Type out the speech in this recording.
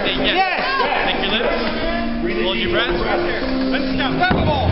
say yes. Lick your lips. Hold your breath. Let's count. Grab the ball.